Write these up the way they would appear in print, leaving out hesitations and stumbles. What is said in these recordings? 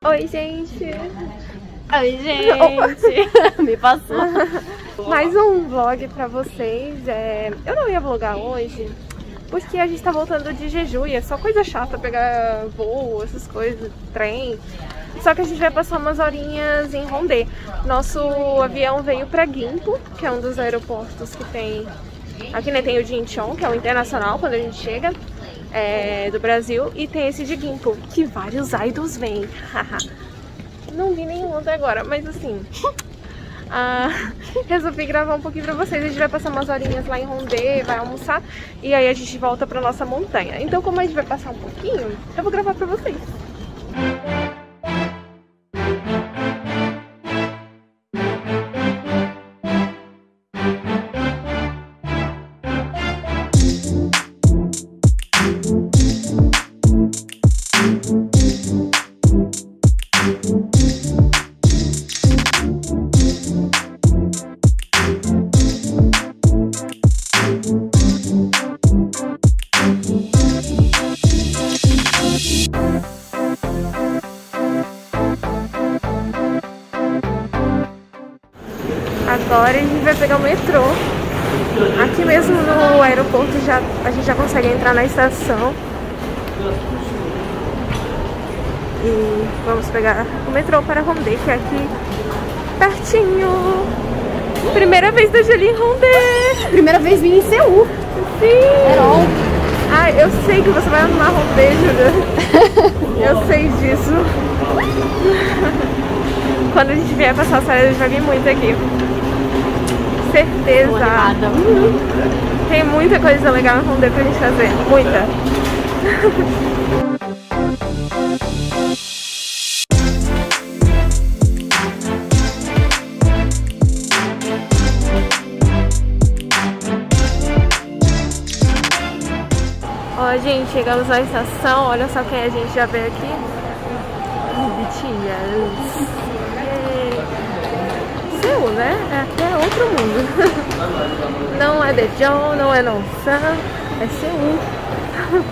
Oi, gente. Oi, gente. Me passou. Mais um vlog pra vocês. Eu não ia vlogar hoje, porque a gente tá voltando de Jeju e é só coisa chata pegar voo, essas coisas, trem. Só que a gente vai passar umas horinhas em Hongdae. Nosso avião veio pra Gimpo, que é um dos aeroportos que tem... Aqui, né, tem o de Incheon, que é o internacional, quando a gente chega, do Brasil. E tem esse de Gimpo, que vários idols vêm. Não vi nenhum até agora, mas assim... resolvi gravar um pouquinho pra vocês. A gente vai passar umas horinhas lá em Hongdae, vai almoçar e aí a gente volta pra nossa montanha. Então, como a gente vai passar um pouquinho, eu vou gravar pra vocês. Agora a gente vai pegar o metrô. Aqui mesmo no aeroporto a gente já consegue entrar na estação. E vamos pegar o metrô para Hongdae, que é aqui pertinho. Primeira vez da Jolie em Hongdae. Primeira vez vim em Seul. Sim. Eu sei que você vai amar Hongdae, Júlia. Eu sei disso. Quando a gente vier passar as férias, a gente vai vir muito aqui. Certeza. Tem muita coisa legal em Hongdae pra gente fazer. Muita. Ó, gente, chegamos na estação. Olha só quem a gente já veio aqui. BTS. Seul, né? Aqui é outro mundo. Não é Daejeon, não é Nonsan, é Seul.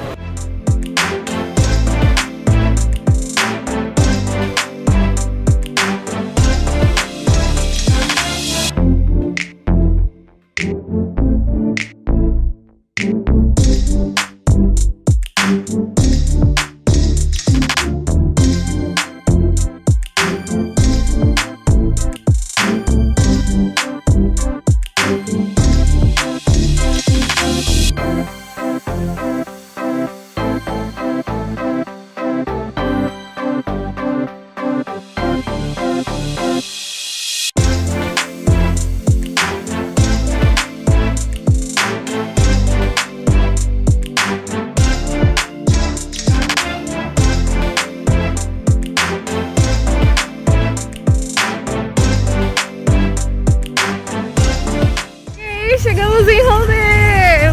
Chegamos em Hongdae!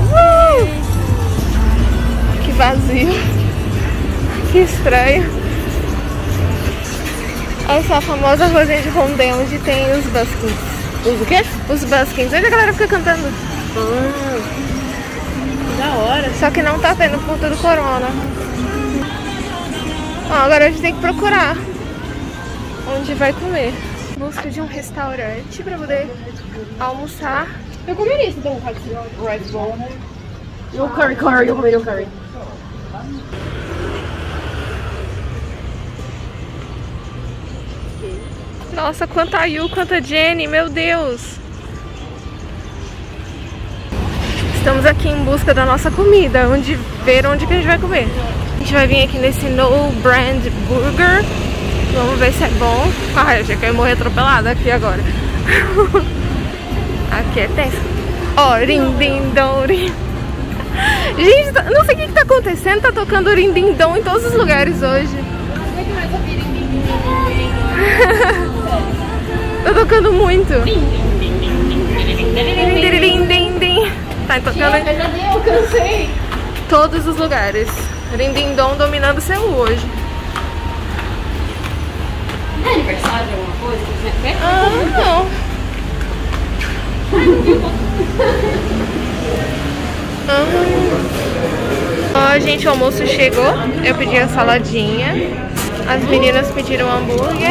Que vazio! Que estranho! Essa é a famosa ruazinha de Hongdae, onde tem os buskins. Os o quê? Os buskins. Onde a galera fica cantando. Da hora. Só que não tá tendo por conta do corona. Ó, agora a gente tem que procurar onde vai comer. Em busca de um restaurante pra poder almoçar. Eu comeria se tem um rice bowl. E um curry, eu comeria um curry. Nossa, quanta Yu, quanta Jenny, meu Deus! Estamos aqui em busca da nossa comida, ver onde que a gente vai comer. A gente vai vir aqui nesse No Brand Burger. Vamos ver se é bom. Eu achei que eu ia morrer atropelada aqui agora. Aqui é tenso. Ó, rin-din-dom, rin. Gente, não sei o que tá acontecendo. Tá tocando rin-din-dom em todos os lugares hoje. Tá tocando muito. Tá tocando em Eu cansei. todos os lugares. Rin-din-dom dominando Seul hoje. É aniversário de alguma coisa? Não. Ó, gente, o almoço chegou. Eu pedi a saladinha. As meninas pediram hambúrguer.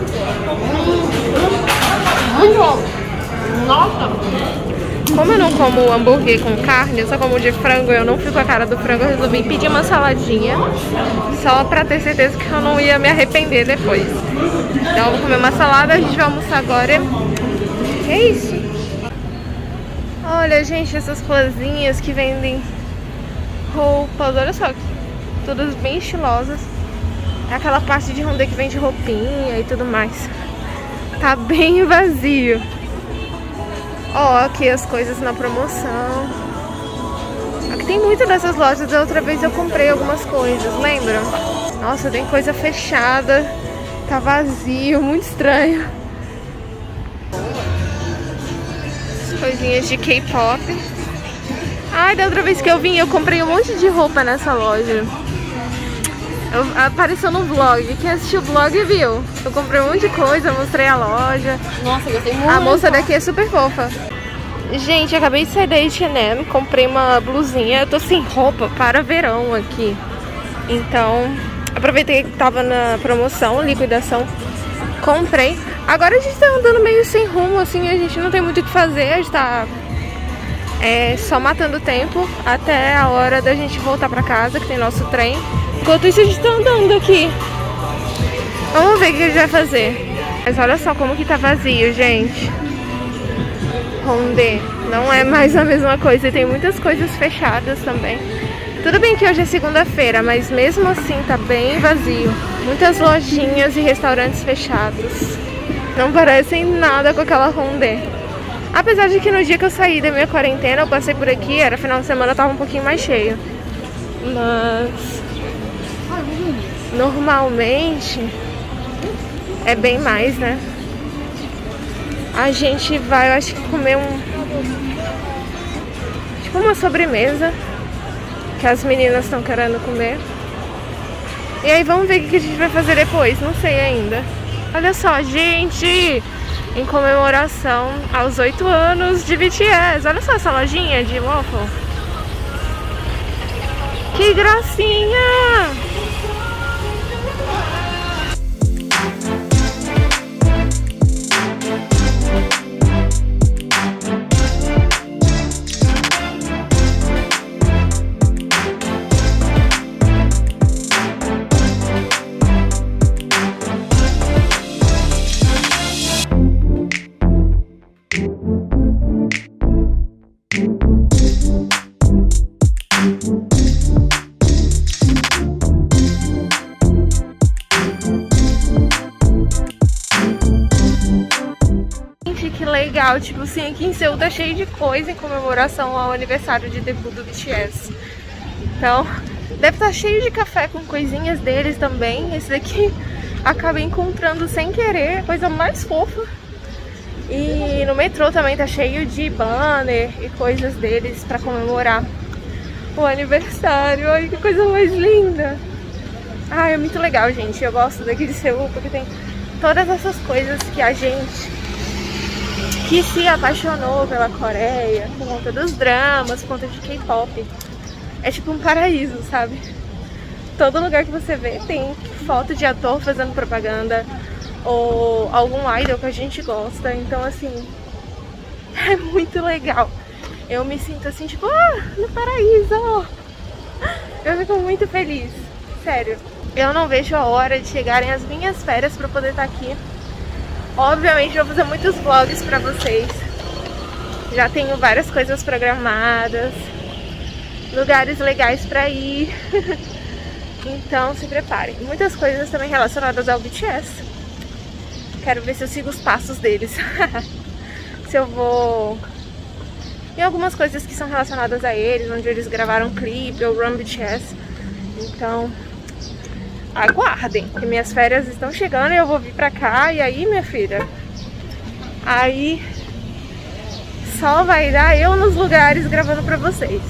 Nossa! Como eu não como hambúrguer com carne, eu só como de frango, eu não fico com a cara do frango, eu resolvi pedir uma saladinha só pra ter certeza que eu não ia me arrepender depois. Então eu vou comer uma salada, a gente vai almoçar agora. E é isso. Olha, gente, essas coisinhas que vendem roupas, olha só, todas bem estilosas. É aquela parte de Hondê que vende roupinha e tudo mais. Tá bem vazio. Ó, aqui as coisas na promoção. Aqui tem muitas dessas lojas. Da outra vez eu comprei algumas coisas, lembram? Nossa, tem coisa fechada. Tá vazio, muito estranho. As coisinhas de K-pop. Ai, da outra vez que eu vim, eu comprei um monte de roupa nessa loja. Apareceu no vlog. Quem assistiu o vlog viu. Eu comprei um monte de coisa, mostrei a loja. Nossa, gostei muito. A moça daqui é super fofa. Gente, eu acabei de sair da H&M, comprei uma blusinha. Eu tô sem roupa para verão aqui. Então, aproveitei que tava na promoção, liquidação. Comprei. Agora a gente tá andando meio sem rumo, assim, a gente não tem muito o que fazer. A gente tá só matando tempo até a hora da gente voltar pra casa, que tem nosso trem. Enquanto isso a gente tá andando aqui. Vamos ver o que a gente vai fazer. Mas olha só como que tá vazio, gente. Hondê não é mais a mesma coisa. E tem muitas coisas fechadas também. Tudo bem que hoje é segunda-feira, mas mesmo assim tá bem vazio. Muitas lojinhas e restaurantes fechados. Não parecem nada com aquela Hondê. Apesar de que no dia que eu saí da minha quarentena, eu passei por aqui, era final de semana, tava um pouquinho mais cheio. Mas normalmente é bem mais, né? A gente vai, eu acho que comer tipo uma sobremesa que as meninas estão querendo comer. E aí vamos ver o que a gente vai fazer depois, não sei ainda. Olha só, gente, em comemoração aos 8 anos de BTS. Olha só essa lojinha de waffle. Que gracinha! Legal, tipo assim, aqui em Seul tá cheio de coisa em comemoração ao aniversário de debut do BTS. Então, deve estar cheio de café com coisinhas deles também. Esse daqui acabei encontrando sem querer, coisa mais fofa. E no metrô também tá cheio de banner e coisas deles pra comemorar o aniversário. Olha que coisa mais linda. Ah, é muito legal, gente. Eu gosto daqui de Seul porque tem todas essas coisas que a gente que se apaixonou pela Coreia por conta dos dramas, por conta de K-pop. É tipo um paraíso, sabe? Todo lugar que você vê tem foto de ator fazendo propaganda ou algum idol que a gente gosta. Então, assim, é muito legal. Eu me sinto assim, tipo, no paraíso. Eu fico muito feliz, sério. Eu não vejo a hora de chegarem as minhas férias pra poder estar aqui. Obviamente eu vou fazer muitos vlogs pra vocês. Já tenho várias coisas programadas, lugares legais pra ir. Então se preparem. Muitas coisas também relacionadas ao BTS. Quero ver se eu sigo os passos deles. Se eu vou em algumas coisas que são relacionadas a eles, onde eles gravaram um clipe ou Run BTS. Então aguardem, que minhas férias estão chegando e eu vou vir pra cá. E aí, minha filha, aí só vai dar eu nos lugares gravando pra vocês.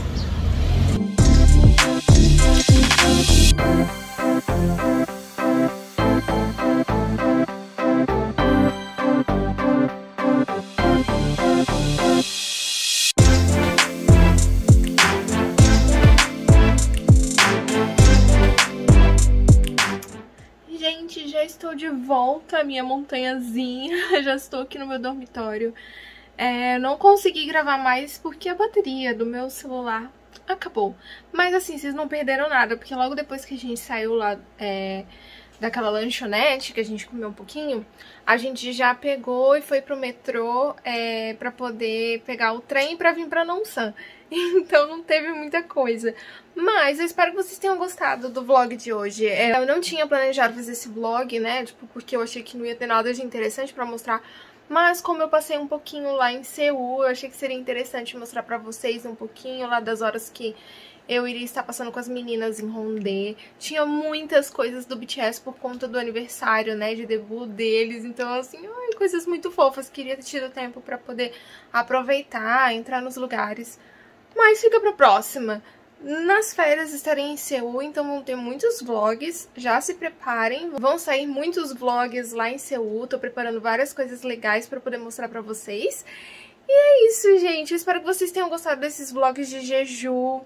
estou de volta à minha montanhazinha. Já estou aqui no meu dormitório. Não consegui gravar mais porque a bateria do meu celular acabou. Mas assim, vocês não perderam nada, porque logo depois que a gente saiu lá daquela lanchonete, que a gente comeu um pouquinho, a gente já pegou e foi pro metrô pra poder pegar o trem pra vir pra Nonsan. Então não teve muita coisa. Mas eu espero que vocês tenham gostado do vlog de hoje. Eu não tinha planejado fazer esse vlog, né, tipo, porque eu achei que não ia ter nada de interessante pra mostrar. Mas como eu passei um pouquinho lá em Seul, eu achei que seria interessante mostrar pra vocês um pouquinho lá das horas que eu iria estar passando com as meninas em Hongdae. Tinha muitas coisas do BTS por conta do aniversário, né, de debut deles. Então, assim, coisas muito fofas. Queria ter tido tempo pra poder aproveitar, entrar nos lugares. Mas fica pra próxima. Nas férias estarei em Seul, então vão ter muitos vlogs, já se preparem. Vão sair muitos vlogs lá em Seul, tô preparando várias coisas legais pra poder mostrar pra vocês. E é isso, gente, eu espero que vocês tenham gostado desses vlogs de Jeju.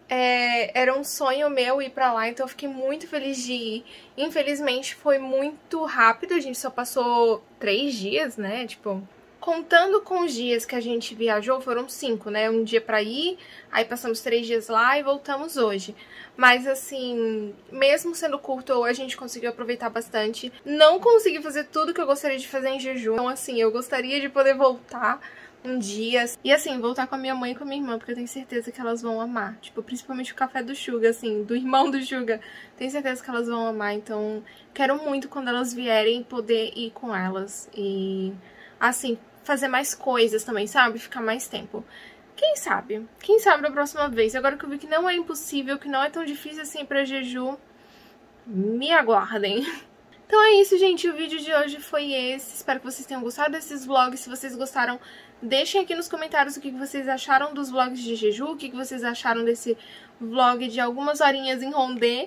Era um sonho meu ir pra lá, então eu fiquei muito feliz de ir. Infelizmente foi muito rápido, a gente só passou 3 dias, né, tipo... Contando com os dias que a gente viajou, foram 5, né? Um dia pra ir, aí passamos 3 dias lá e voltamos hoje. Mas assim, mesmo sendo curto, a gente conseguiu aproveitar bastante. Não consegui fazer tudo que eu gostaria de fazer em Jeju. Então assim, eu gostaria de poder voltar um dia. E assim, voltar com a minha mãe e com a minha irmã, porque eu tenho certeza que elas vão amar. Tipo, principalmente o café do Suga, assim, do irmão do Suga. Tenho certeza que elas vão amar, então quero muito quando elas vierem poder ir com elas. E assim... fazer mais coisas também, sabe? Ficar mais tempo. Quem sabe? Quem sabe da próxima vez? Agora que eu vi que não é impossível, que não é tão difícil assim pra Jeju, me aguardem. Então é isso, gente. O vídeo de hoje foi esse. Espero que vocês tenham gostado desses vlogs. Se vocês gostaram, deixem aqui nos comentários o que vocês acharam dos vlogs de Jeju, o que vocês acharam desse vlog de algumas horinhas em Hongdae.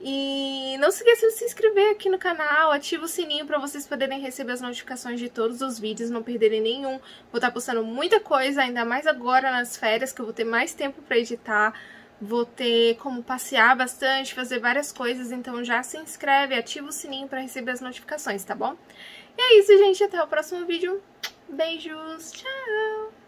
E não se esqueçam de se inscrever aqui no canal, ativa o sininho pra vocês poderem receber as notificações de todos os vídeos, não perderem nenhum. Vou estar postando muita coisa, ainda mais agora nas férias, que eu vou ter mais tempo pra editar. Vou ter como passear bastante, fazer várias coisas, então já se inscreve, ativa o sininho pra receber as notificações, tá bom? E é isso, gente, até o próximo vídeo. Beijos, tchau!